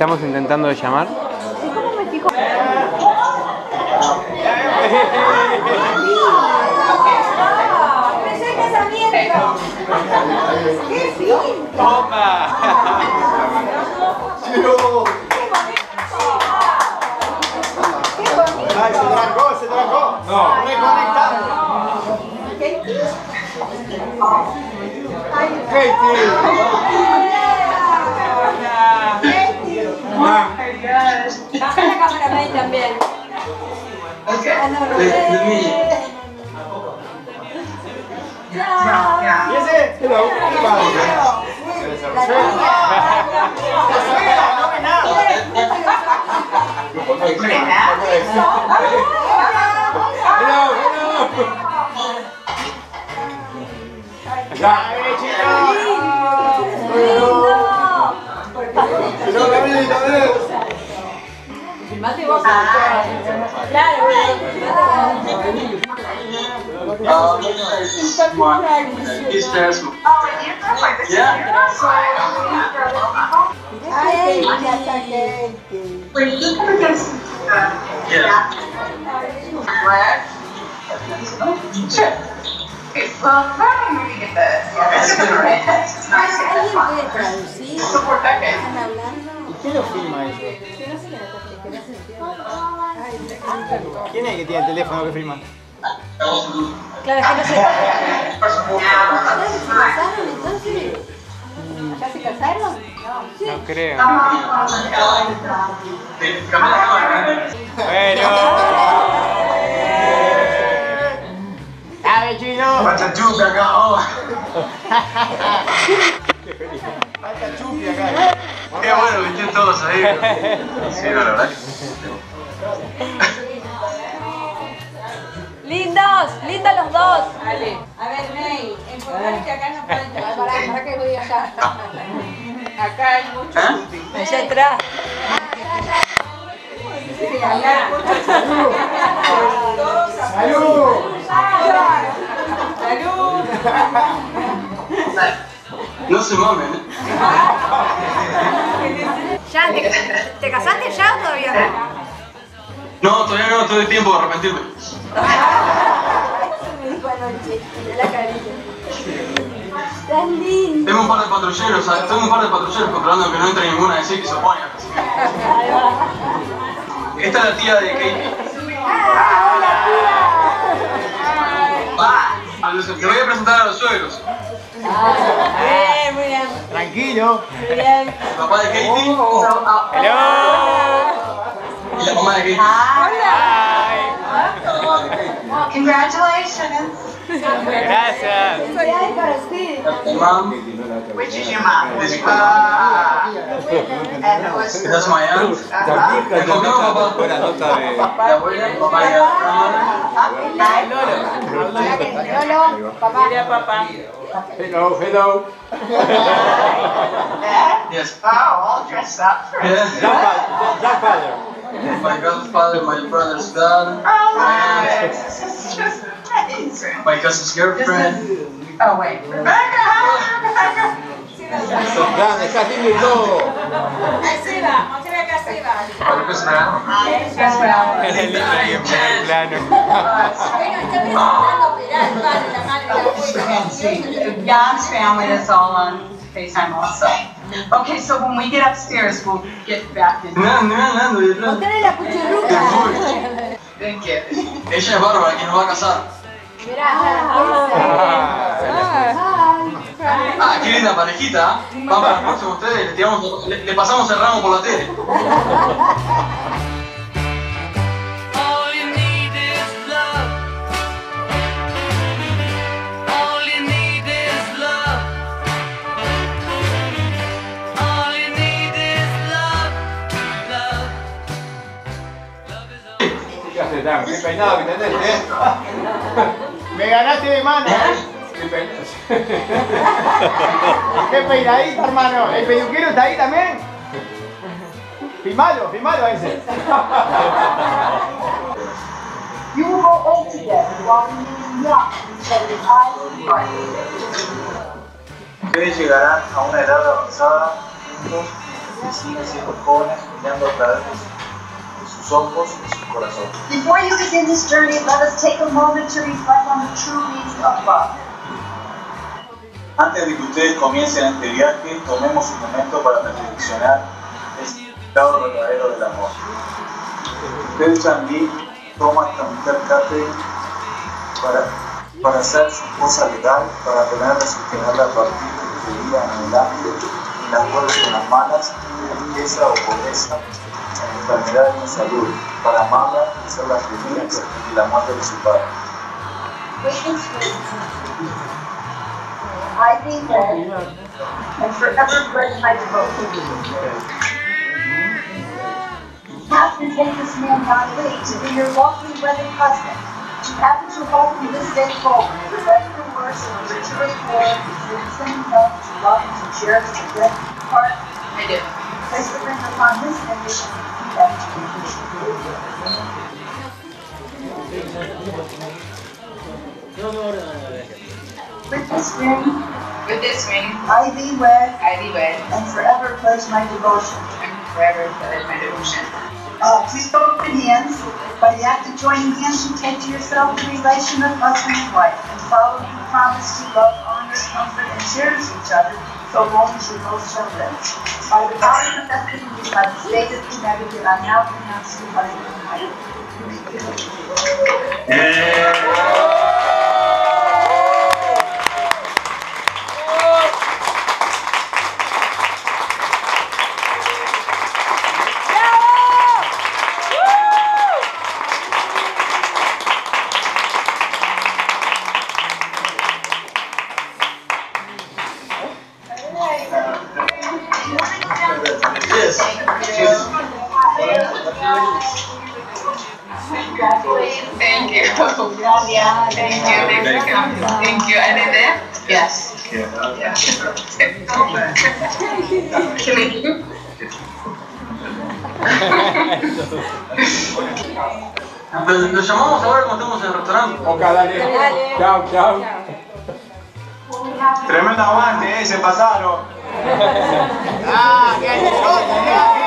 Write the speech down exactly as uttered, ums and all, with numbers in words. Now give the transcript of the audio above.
Estamos intentando de llamar. ¿Y cómo me fijo? ¡Empecé el casamiento! ¡Qué fin! ¡Toma! ¡Ay, se trancó, se trancó! No. ¡Reconectado! ¿Katie? ¡Katie! Baja la cámara ahí también. Ah, no, no. ¿Y ese? Hello. La ¡Suena! ¡No ve nada! ¡Hello! ¡Hello! ¡Ya, eh, chicos! ¡No, David, David! Filmate vos. Claro, Ay, ya está Katie. Wait, you can just Yeah. Sure. Okay, well, probably we get this. Yeah, that's good, right? It's nice to have ¿Alguien fun. puede traducir? Support that guy. ¿Están hablando? ¿Quién lo filma eso? ¿Quién es el que tiene el teléfono que filma? Claro, es que no sé. ¿Ya se casaron entonces? ¿Ya se casaron? Sí. No creo. Bueno. ¡Ave, chino! Falta chupi acá, oh. Falta chupi acá. Qué bueno que estén todos ahí. Sí, no, la verdad que ¡Lindos! ¡Lindos los dos! Dale. A ver, Ney, enfocar que acá no falta. Pará, pará que voy allá. Acá hay mucho. ¿Eh? Allá atrás. Sí, acá. ¡Salud! ¡Salud! no se mamen, ¿eh? ¿Ya? ¿Te, ¿Te casaste ya o todavía no? No, todavía no, todo el tiempo de arrepentirme. Eso me dijo anoche, de la carita. Tan lindo. Tengo un par de patrulleros, ¿sabes? Tengo un par de patrulleros controlando que no entre ninguna de sí que se opone. Esta es la tía de Katie. ¡Ah, hola, Va, a los- te voy a presentar a los suegros. tía! Bien, muy bien. Tranquilo. Muy bien. El papá de Katie ¡Hello! y la mamá de Katie. Congratulations. Gracias. Felicidades para ustedes. Mi mom, Which is your mom? Ah. And it was that's my aunt. ¿Me confirma, papá? Buena nota de... La abuela, mamá y la Lolo, papá. Mira, papá. Hello, hello. Yes. Oh, all dressed up for Yeah. Grandfather. My grandfather, my brother's dad, Oh, my goodness. This is just amazing. my cousin's girlfriend. Oh, wait. Rebecca, hi, Rebecca. Grande, está haciendo todo. Ahí se va, mostrame acá se va. My cousin Anna. Yes, well. Es el niño ahí en primer plano. Bueno, está presentando operar el padre, la madre, la abuela. Jan's family is all on FaceTime also. Okay, so when we get upstairs, we'll get back in. Mira, mira, Nando, y atrás. Mostrale la puchurruca. Thank you. Ella es Bárbara, quien nos va a casar. Mirá, ya Ah, qué linda parejita, ¿eh? Vamos para el próximo ustedes, le, tiramos- le, le pasamos el ramo por la tele. All you need is love. All you need is love. All you need is love. Love. Love is all. ¿Qué haces, Dan? Qué peinado que tenés, ¿eh? Me ganaste de mano. Qué peinado. Qué peinadito, hermano. ¿El peluquero está ahí también? Filmalo, filmalo a ese. You will go all together while we young, so that I will right. Ustedes llegarán a una edad avanzada juntos y sigue siendo jóvenes mirando a través de sus ojos y su corazón. Before you begin this journey, let us take a moment to reflect on the true meaning of love. Antes de que ustedes comiencen este viaje, tomemos un momento para reflexionar el significado verdadero del amor. Ustedes Chan-li toma a esta mujer Catherine para, para ser su esposa legal, para tenerla y sostenerla a partir de vida en adelante, en las buenas y en las malas, en riqueza o pobreza, en enfermedad y en salud, para amarla y ser la primera y la muerte de su padre. I be wed and forever pledge my devotion. Catherine, take this man Don Lee to be your lawfully wedded husband. You happen to hold from this day forward, for better or worse, in a richer or poorer, citizen enough to love and to cherish the dead heart. I do. Place the ring upon his finger and with this ring, with this ring, I thee wed, I thee wed, and forever pledge my devotion. and forever pledge my devotion. Uh, please open hands. By the act of joining hands, you take to yourself the relation of husband and wife, and follow the promise to love, honor, comfort, and cherish each other, so long as you both shall live. By the power invested in you by the state of Connecticut, I now pronounce you husband and wife. Yes. Yes. Thank you. Yeah, thank you. Thank you. Thank you. And then there? Yes. Yeah. Yeah. Lo llamamos ahora cuando estamos en el restaurante. Ok, dale. Chao, chao. Tremendo aguante, eh, se pasaron. Ah, qué